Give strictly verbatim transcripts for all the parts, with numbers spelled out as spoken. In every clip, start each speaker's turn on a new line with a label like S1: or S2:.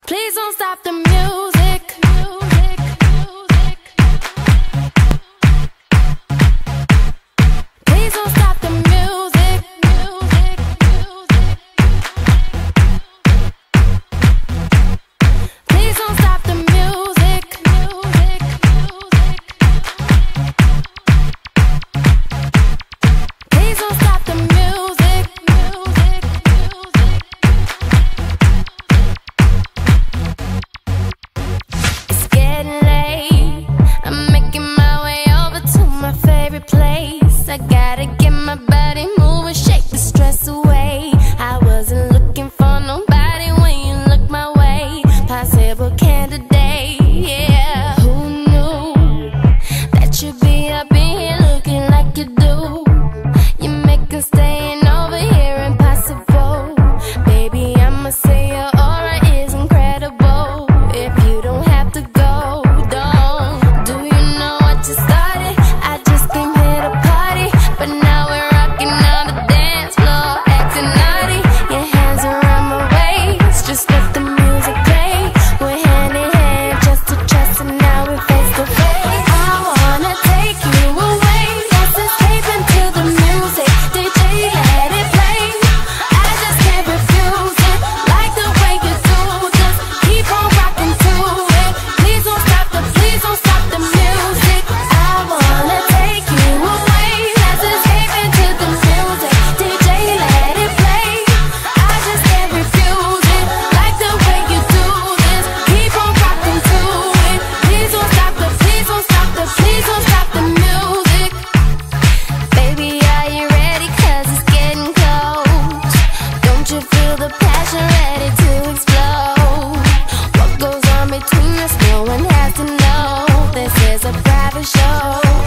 S1: Please don't stop the music. Please don't stop the music. Please don't stop the music. Please don't stop the music. It's getting late. I'm making my way over to my favorite place. I gotta get my body moving, shake the stress away. I wasn't looking for nobody when you look my way. Possible candidate, yeah. Who knew that you'd be up in here looking like you do? You make us staying over here impossible. Baby, I'ma say your aura is incredible. If you don't have to go, don't. Do you know what you started? I just came here to party, but now we're rocking on the dance floor, acting naughty. Your hands around my waist, just let the music play. We're hand in hand, just to trust, and now we're face to face. I wanna take you away, let's escape into the music. D J, let it play. I just can't refuse it, like the way you do. Just keep on rocking to it. Please don't stop the, please don't stop the music. I wanna take you away, let's escape into the music. D J, let it play. I just can't refuse it, like the way you do this. Keep on rocking to it. Please don't stop the, please don't stop the, please don't stop the music. Baby, are you ready? 'Cause it's getting close. Don't you feel the passion ready to explode? What goes on between us, no one has to know. This is a private show.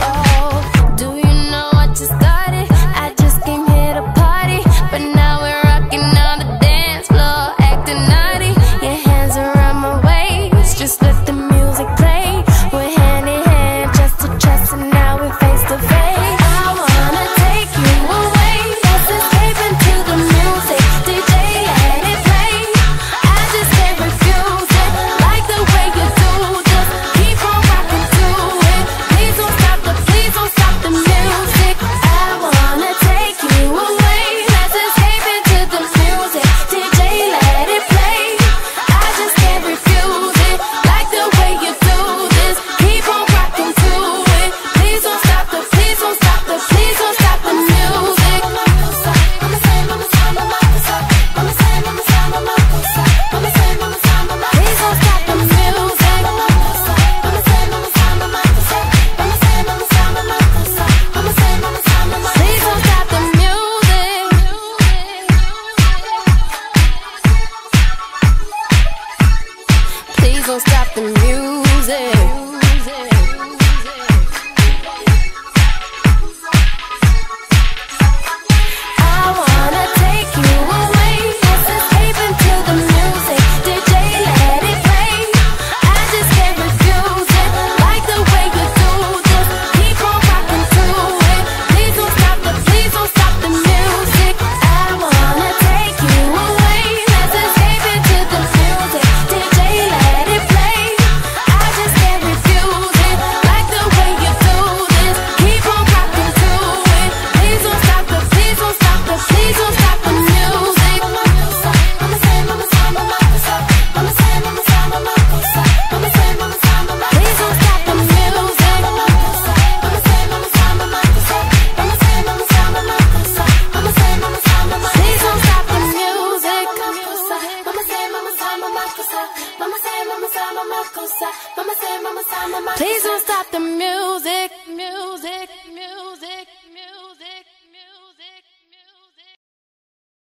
S1: Do you know what you started? I just came here to party, but now we're rocking on the dance floor, acting naughty. Your hands around my waist, just let the music play. We're hand in hand, just to trust, and now we're face to face. I wanna take you away, let's escape into the music. D J, let it play. I just can't refuse it, like the way you do. Just keep on rocking to it. Please don't stop the, please don't stop the music. I wanna take you away, let's escape into the music. D J, let it play. I just can't refuse it, like the way you do this. Keep on rocking to it. Please don't stop the, please don't stop the, please don't stop the music. Mama say, mama say, mama say, mama say, mama say, mama say, mama say, mama say, mama say. Please don't stop the music. Mama say, mama say, mama say, mama say, mama say, mama say, mama say, mama say, mama say. Please don't stop the music. Please don't stop the music. I wanna take you away, let's escape into the music. D J, let it play. I just can't refuse it, like the way you do. Just keep on rocking to it. Please don't stop the, please don't stop the music. I wanna take you away, let's escape into the music. D J, let it play. I just can't refuse it, like the way you do this. Keep on rocking to it. Please don't stop the, please don't stop the, please don't stop the music. Mama say, mama say, mama say, mama say, mama say, mama say, mama say, mama say, mama say. Please don't stop the music. Mama say, mama say, mama say, mama say, mama say, mama say, mama say, mama say, mama say. Please don't stop the music. Mama say, mama say, mama say, mama say, mama say, mama say, mama say, mama say, mama say. Please don't stop the music.